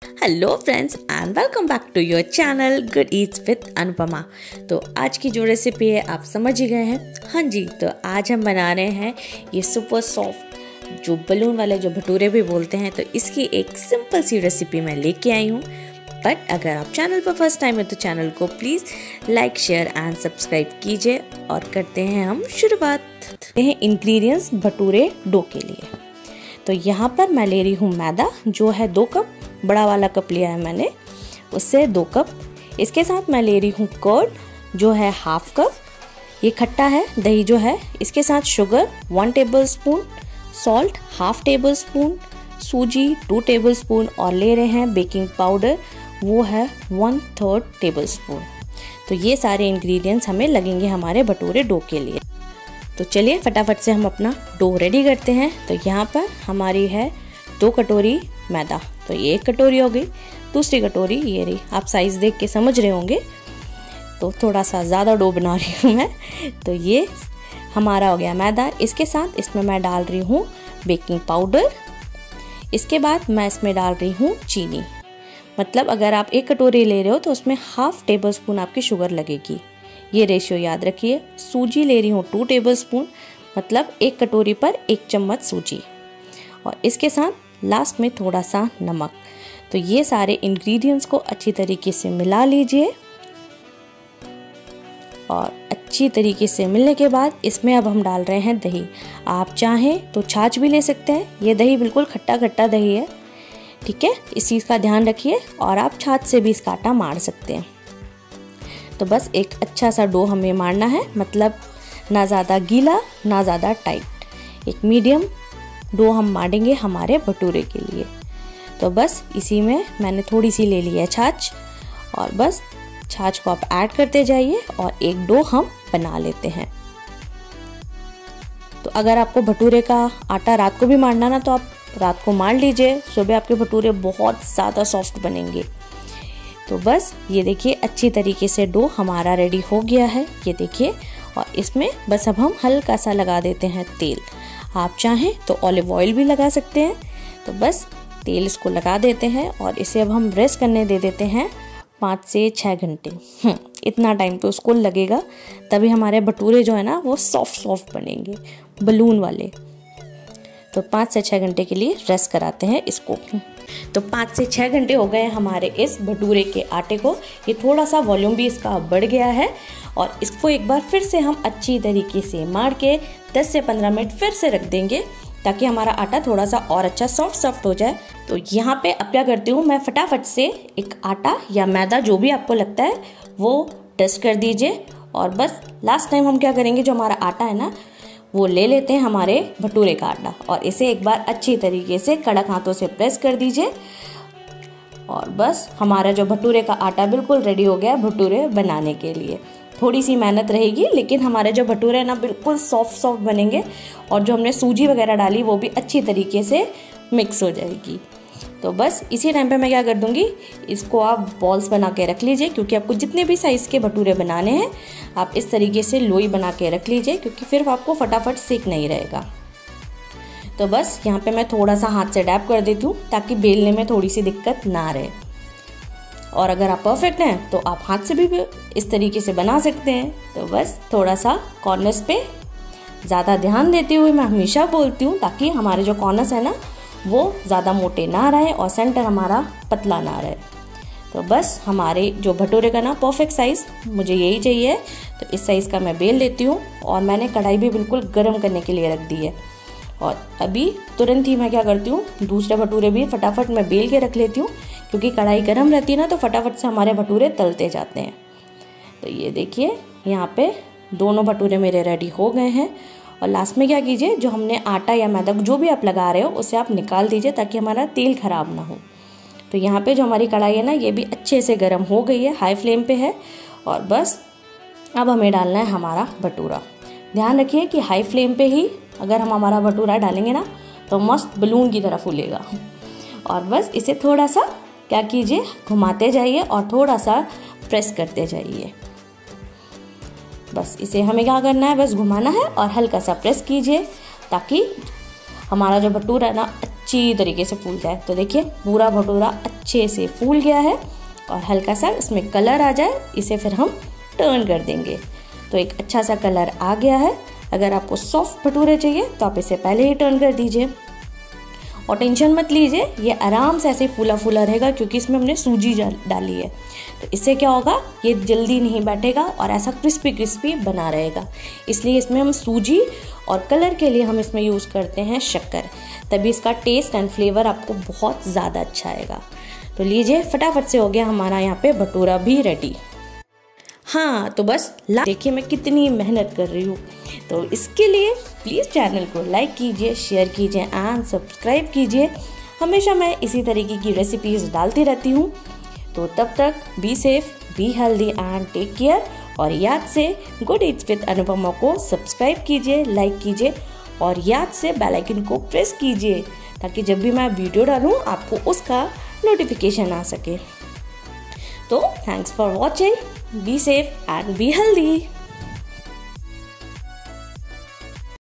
Hello friends and welcome back to your channel good eats with Anupama. तो आज की जो रेसिपी है आप समझ ही गए हैं। हाँ जी, तो आज हम बना रहे हैं ये सुपर सॉफ्ट जो बलून वाले जो भटूरे भी बोलते हैं। तो इसकी एक सिंपल सी रेसिपी मैं लेके आई हूँ। बट अगर आप चैनल पर फर्स्ट टाइम है तो चैनल को please like share and subscribe कीजिए। और करते हैं हम शुरुआत। इंग्रेडिएंट्स भटूरे डो के लिए। तो यहाँ पर मैं ले रही हूँ मैदा जो है 2 कप, बड़ा वाला कप लिया है मैंने, उससे 2 कप। इसके साथ मैं ले रही हूँ कर्ड जो है 1/2 कप, ये खट्टा है। दही जो है, इसके साथ शुगर 1 टेबलस्पून, सॉल्ट 1/2 टेबलस्पून, सूजी 2 टेबलस्पून और ले रहे हैं बेकिंग पाउडर वो है 1/3 टेबलस्पून। तो ये सारे इंग्रेडिएंट्स हमें लगेंगे हमारे भटूरे डो के लिए। तो चलिए फटाफट से हम अपना डो रेडी करते हैं। तो यहाँ पर हमारी है 2 कटोरी मैदा, तो ये 1 कटोरी हो गई। दूसरी कटोरी ये रही, आप साइज़ देख के समझ रहे होंगे, तो थोड़ा सा ज़्यादा डो बना रही हूँ मैं। तो ये हमारा हो गया मैदा। इसके साथ इसमें मैं डाल रही हूँ बेकिंग पाउडर। इसके बाद मैं इसमें डाल रही हूँ चीनी। मतलब अगर आप 1 कटोरी ले रहे हो तो उसमें 1/2 टेबलस्पून आपकी शुगर लगेगी, ये रेशियो याद रखिए। सूजी ले रही हूँ 2 टेबलस्पून, मतलब 1 कटोरी पर 1 चम्मच सूजी। और इसके साथ लास्ट में थोड़ा सा नमक। तो ये सारे इंग्रेडिएंट्स को अच्छी तरीके से मिला लीजिए। और अच्छी तरीके से मिलने के बाद इसमें अब हम डाल रहे हैं दही। आप चाहें तो छाछ भी ले सकते हैं, ये दही बिल्कुल खट्टा खट्टा दही है, ठीक है, इस चीज़ का ध्यान रखिए। और आप छाछ से भी इसका आटा मार सकते हैं। तो बस एक अच्छा सा डो हमें मारना है, मतलब ना ज़्यादा गीला ना ज़्यादा टाइट, एक मीडियम डो हम मारेंगे हमारे भटूरे के लिए। तो बस इसी में मैंने थोड़ी सी ले ली है छाछ, और बस छाछ को आप ऐड करते जाइए और एक डो हम बना लेते हैं। तो अगर आपको भटूरे का आटा रात को भी मारना ना, तो आप रात को मार लीजिए, सुबह आपके भटूरे बहुत ज़्यादा सॉफ्ट बनेंगे। तो बस ये देखिए अच्छी तरीके से डो हमारा रेडी हो गया है, ये देखिए। और इसमें बस अब हम हल्का सा लगा देते हैं तेल। आप चाहें तो ऑलिव ऑयल भी लगा सकते हैं। तो बस तेल इसको लगा देते हैं और इसे अब हम रेस्ट करने दे देते हैं 5 से 6 घंटे। इतना टाइम तो उसको लगेगा, तभी हमारे भटूरे जो है ना वो सॉफ्ट बनेंगे, बलून वाले। तो 5 से 6 घंटे के लिए रेस्ट कराते हैं इसको। तो 5 से 6 घंटे हो गए हमारे इस भटूरे के आटे को। ये थोड़ा सा वॉल्यूम भी इसका बढ़ गया है। और इसको एक बार फिर से हम अच्छी तरीके से मार के 10 से 15 मिनट फिर से रख देंगे, ताकि हमारा आटा थोड़ा सा और अच्छा सॉफ्ट हो जाए। तो यहाँ पे अब क्या करती हूँ मैं, फटाफट से एक आटा या मैदा जो भी आपको लगता है वो टेस्ट कर दीजिए। और बस लास्ट टाइम हम क्या करेंगे, जो हमारा आटा है ना वो ले लेते हैं हमारे भटूरे का आटा, और इसे एक बार अच्छी तरीके से कड़क हाथों से प्रेस कर दीजिए। और बस हमारा जो भटूरे का आटा बिल्कुल रेडी हो गया भटूरे बनाने के लिए। थोड़ी सी मेहनत रहेगी, लेकिन हमारे जो भटूरे हैं ना बिल्कुल सॉफ्ट बनेंगे। और जो हमने सूजी वगैरह डाली वो भी अच्छी तरीके से मिक्स हो जाएगी। तो बस इसी टाइम पे मैं क्या कर दूंगी, इसको आप बॉल्स बना के रख लीजिए, क्योंकि आपको जितने भी साइज़ के भटूरे बनाने हैं आप इस तरीके से लोई बना के रख लीजिए, क्योंकि फिर आपको फटाफट सेक नहीं रहेगा। तो बस यहाँ पे मैं थोड़ा सा हाथ से डैप कर देती हूँ, ताकि बेलने में थोड़ी सी दिक्कत ना रहे। और अगर आप परफेक्ट हैं तो आप हाथ से भी इस तरीके से बना सकते हैं। तो बस थोड़ा सा कॉर्नर्स पे ज़्यादा ध्यान देते हुए मैं हमेशा बोलती हूँ, ताकि हमारे जो कॉर्नर्स है ना वो ज़्यादा मोटे ना रहे और सेंटर हमारा पतला ना रहे। तो बस हमारे जो भटूरे का ना परफेक्ट साइज़ मुझे यही चाहिए। तो इस साइज़ का मैं बेल लेती हूँ। और मैंने कढ़ाई भी बिल्कुल गर्म करने के लिए रख दी है। और अभी तुरंत ही मैं क्या करती हूँ, दूसरे भटूरे भी फटाफट मैं बेल के रख लेती हूँ, क्योंकि कढ़ाई गर्म रहती है ना तो फटाफट से हमारे भटूरे तलते जाते हैं। तो ये देखिए यहाँ पे दोनों भटूरे मेरे रेडी हो गए हैं। और लास्ट में क्या कीजिए, जो हमने आटा या मैदा जो भी आप लगा रहे हो उसे आप निकाल दीजिए, ताकि हमारा तेल खराब ना हो। तो यहाँ पे जो हमारी कढ़ाई है ना ये भी अच्छे से गर्म हो गई है, हाई फ्लेम पे है। और बस अब हमें डालना है हमारा भटूरा। ध्यान रखिए कि हाई फ्लेम पे ही अगर हम हमारा भटूरा डालेंगे ना तो मस्त बलून की तरह फूलेगा। और बस इसे थोड़ा सा क्या कीजिए, घुमाते जाइए और थोड़ा सा प्रेस करते जाइए। बस इसे हमें क्या करना है, बस घुमाना है और हल्का सा प्रेस कीजिए, ताकि हमारा जो भटूरा है ना अच्छी तरीके से फूल जाए। तो देखिए पूरा भटूरा अच्छे से फूल गया है और हल्का सा इसमें कलर आ जाए, इसे फिर हम टर्न कर देंगे। तो एक अच्छा सा कलर आ गया है। अगर आपको सॉफ्ट भटूरे चाहिए तो आप इसे पहले ही टर्न कर दीजिए और टेंशन मत लीजिए, ये आराम से ऐसे फूला फूला रहेगा क्योंकि इसमें हमने सूजी डाली है। तो इससे क्या होगा, ये जल्दी नहीं बैठेगा और ऐसा क्रिस्पी क्रिस्पी बना रहेगा। इसलिए इसमें हम सूजी और कलर के लिए हम इसमें यूज़ करते हैं शक्कर, तभी इसका टेस्ट एंड फ्लेवर आपको बहुत ज़्यादा अच्छा आएगा। तो लीजिए फटाफट से हो गया हमारा यहाँ पे भटूरा भी रेडी। हाँ तो बस देखिए मैं कितनी मेहनत कर रही हूँ। तो इसके लिए प्लीज़ चैनल को लाइक कीजिए, शेयर कीजिए एंड सब्सक्राइब कीजिए। हमेशा मैं इसी तरीके की रेसिपीज़ डालती रहती हूँ। तो तब तक be safe, be healthy and take care. और याद से गुड ईट्स विद अनुपमा को सब्सक्राइब कीजिए, लाइक कीजिए और याद से बेल आइकन को प्रेस कीजिए ताकि जब भी मैं वीडियो डालूँ आपको उसका नोटिफिकेशन आ सके। तो thanks for watching, be safe and be healthy.